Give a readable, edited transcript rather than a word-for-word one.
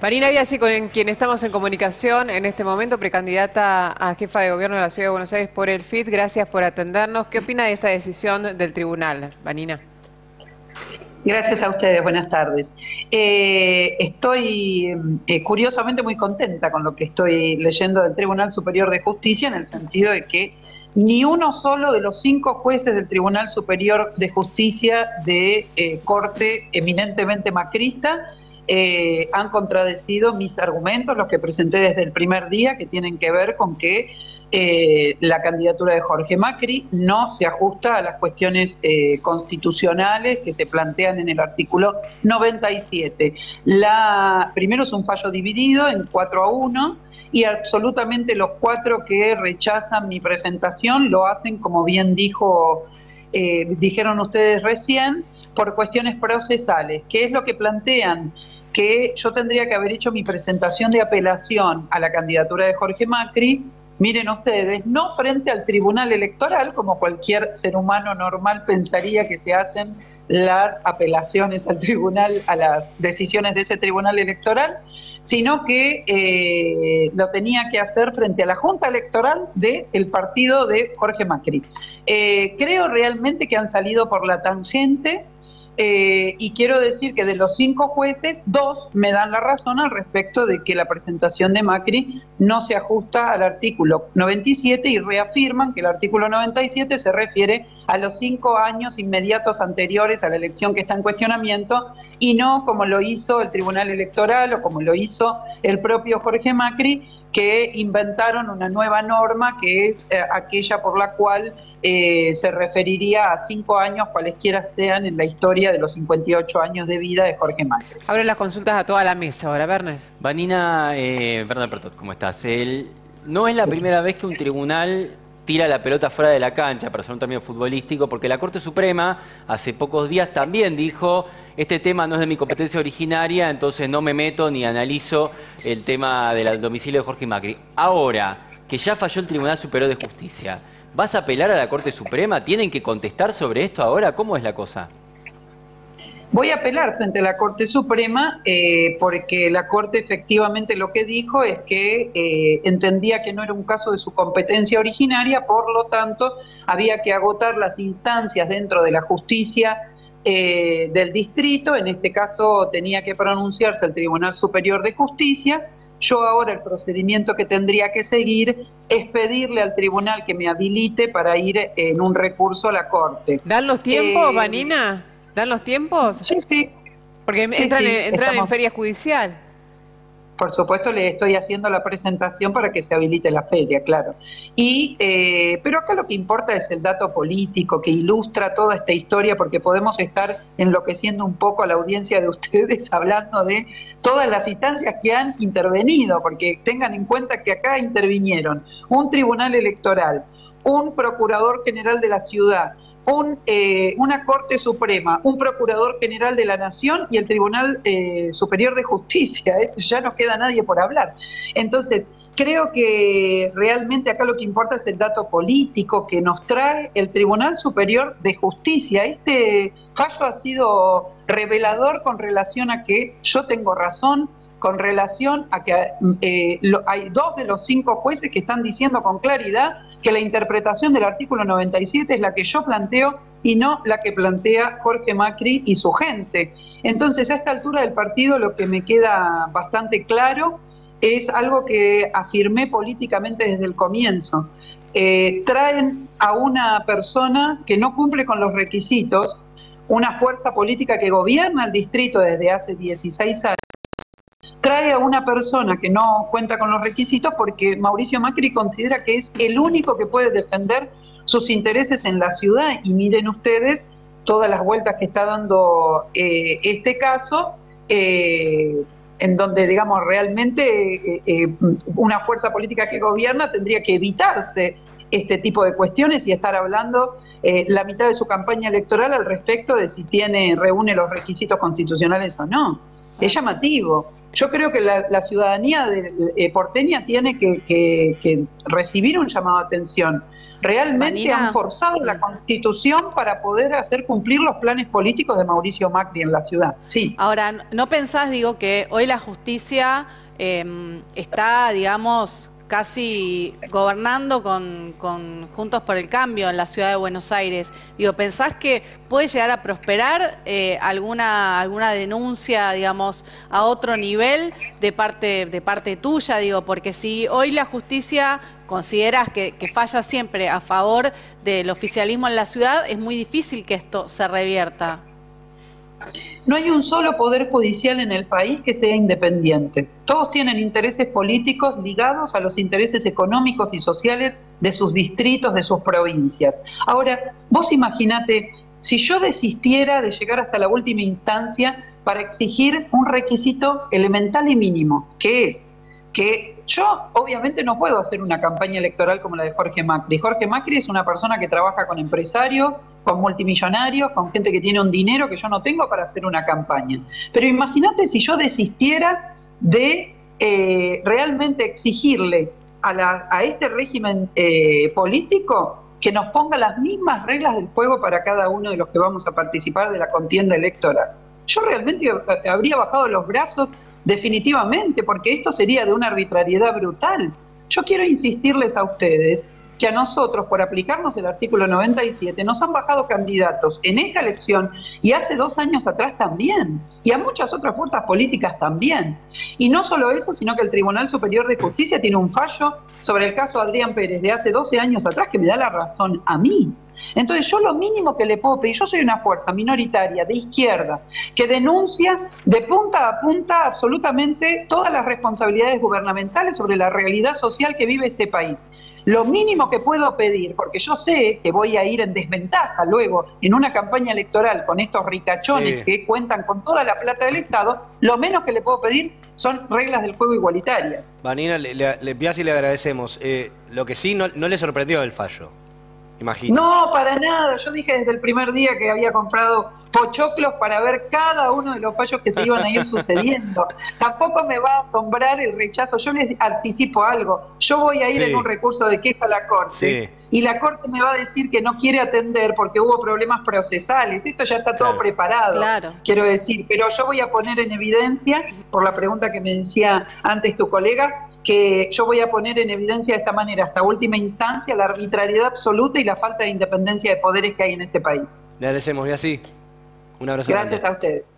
Marina Biasi, con quien estamos en comunicación en este momento, precandidata a jefa de gobierno de la Ciudad de Buenos Aires por el FIT. Gracias por atendernos. ¿Qué opina de esta decisión del tribunal, Marina? Gracias a ustedes, buenas tardes. Estoy curiosamente muy contenta con lo que estoy leyendo del Tribunal Superior de Justicia, en el sentido de que ni uno solo de los 5 jueces del Tribunal Superior de Justicia de corte eminentemente macrista han contradecido mis argumentos, los que presenté desde el primer día, que tienen que ver con que la candidatura de Jorge Macri no se ajusta a las cuestiones constitucionales que se plantean en el artículo 97. Primero es un fallo dividido en 4-1 y absolutamente los 4 que rechazan mi presentación lo hacen, como bien dijeron ustedes recién, por cuestiones procesales. ¿Qué es lo que plantean? Que yo tendría que haber hecho mi presentación de apelación a la candidatura de Jorge Macri, miren ustedes, no frente al Tribunal Electoral, como cualquier ser humano normal pensaría que se hacen las apelaciones al tribunal, a las decisiones de ese Tribunal Electoral, sino que lo tenía que hacer frente a la Junta Electoral del partido de Jorge Macri. Creo realmente que han salido por la tangente. Y quiero decir que de los 5 jueces, 2 me dan la razón al respecto de que la presentación de Macri no se ajusta al artículo 97 y reafirman que el artículo 97 se refiere a los 5 años inmediatos anteriores a la elección que está en cuestionamiento y no como lo hizo el Tribunal Electoral o como lo hizo el propio Jorge Macri, que inventaron una nueva norma que es aquella por la cual se referiría a 5 años cualesquiera sean en la historia de los 58 años de vida de Jorge Macri. Abro las consultas a toda la mesa ahora, Werner. Vanina, Werner Pertot, ¿cómo estás? No es la primera vez que un tribunal tira la pelota fuera de la cancha, para hacer un término futbolístico, porque la Corte Suprema hace pocos días también dijo: este tema no es de mi competencia originaria, entonces no me meto ni analizo el tema del domicilio de Jorge Macri. Ahora que ya falló el Tribunal Superior de Justicia, ¿vas a apelar a la Corte Suprema? ¿Tienen que contestar sobre esto ahora? ¿Cómo es la cosa? Voy a apelar frente a la Corte Suprema porque la Corte efectivamente lo que dijo es que entendía que no era un caso de su competencia originaria, por lo tanto había que agotar las instancias dentro de la justicia del distrito. En este caso tenía que pronunciarse el Tribunal Superior de Justicia. Yo ahora el procedimiento que tendría que seguir es pedirle al tribunal que me habilite para ir en un recurso a la Corte. ¿Dan los tiempos, Vanina? ¿Dan los tiempos? Sí, sí. Porque entran en feria judicial. Por supuesto, le estoy haciendo la presentación para que se habilite la feria, claro. Pero acá lo que importa es el dato político que ilustra toda esta historia, porque podemos estar enloqueciendo un poco a la audiencia de ustedes hablando de todas las instancias que han intervenido, porque tengan en cuenta que acá intervinieron un tribunal electoral, un procurador general de la ciudad, una Corte Suprema, un Procurador General de la Nación y el Tribunal Superior de Justicia. Ya no queda nadie por hablar. Entonces, creo que realmente acá lo que importa es el dato político que nos trae el Tribunal Superior de Justicia. Este fallo ha sido revelador con relación a que yo tengo razón, con relación a que hay 2 de los 5 jueces que están diciendo con claridad que la interpretación del artículo 97 es la que yo planteo y no la que plantea Jorge Macri y su gente. Entonces, a esta altura del partido lo que me queda bastante claro es algo que afirmé políticamente desde el comienzo. Traen a una persona que no cumple con los requisitos, una fuerza política que gobierna el distrito desde hace 16 años, trae a una persona que no cuenta con los requisitos porque Mauricio Macri considera que es el único que puede defender sus intereses en la ciudad. Y miren ustedes todas las vueltas que está dando este caso, en donde, digamos, realmente una fuerza política que gobierna tendría que evitarse este tipo de cuestiones y estar hablando la mitad de su campaña electoral al respecto de si reúne los requisitos constitucionales o no. Es llamativo. Yo creo que la ciudadanía porteña tiene que recibir un llamado de atención. realmente Vanina, han forzado la Constitución para poder hacer cumplir los planes políticos de Mauricio Macri en la ciudad. Sí. ahora, ¿no pensás, digo, que hoy la justicia está, digamos, casi gobernando con Juntos por el Cambio en la ciudad de Buenos Aires? Digo, ¿pensás que puede llegar a prosperar alguna denuncia, digamos, a otro nivel de parte tuya? Digo, porque si hoy la justicia consideras que falla siempre a favor del oficialismo en la ciudad, es muy difícil que esto se revierta. No hay un solo poder judicial en el país que sea independiente. Todos tienen intereses políticos ligados a los intereses económicos y sociales de sus distritos, de sus provincias. Ahora, vos imaginate, si yo desistiera de llegar hasta la última instancia para exigir un requisito elemental y mínimo, que es que yo obviamente no puedo hacer una campaña electoral como la de Jorge Macri. Jorge Macri es una persona que trabaja con empresarios, con multimillonarios, con gente que tiene un dinero que yo no tengo para hacer una campaña. Pero imagínate si yo desistiera de realmente exigirle a este régimen político que nos ponga las mismas reglas del juego para cada uno de los que vamos a participar de la contienda electoral. Yo realmente habría bajado los brazos definitivamente, porque esto sería de una arbitrariedad brutal. Yo quiero insistirles a ustedes que a nosotros, por aplicarnos el artículo 97, nos han bajado candidatos en esta elección y hace 2 años atrás también, y a muchas otras fuerzas políticas también. Y no solo eso, sino que el Tribunal Superior de Justicia tiene un fallo sobre el caso Adrián Pérez de hace 12 años atrás que me da la razón a mí. Entonces yo lo mínimo que le puedo pedir, yo soy una fuerza minoritaria de izquierda que denuncia de punta a punta absolutamente todas las responsabilidades gubernamentales sobre la realidad social que vive este país. Lo mínimo que puedo pedir, porque yo sé que voy a ir en desventaja luego en una campaña electoral con estos ricachones que cuentan con toda la plata del Estado, lo menos que le puedo pedir son reglas del juego igualitarias. Vanina, le pidas y le agradecemos. Lo que sí, no le sorprendió el fallo, imagino. No, para nada. Yo dije desde el primer día que había comprado pochoclos para ver cada uno de los fallos que se iban a ir sucediendo. Tampoco me va a asombrar el rechazo. Yo les anticipo algo. Yo voy a ir en un recurso de queja a la Corte y la Corte me va a decir que no quiere atender porque hubo problemas procesales. Esto ya está todo preparado, quiero decir. Pero yo voy a poner en evidencia, por la pregunta que me decía antes tu colega, que yo voy a poner en evidencia de esta manera, hasta última instancia, la arbitrariedad absoluta y la falta de independencia de poderes que hay en este país. Le agradecemos, y así. Un abrazo. Gracias a ustedes.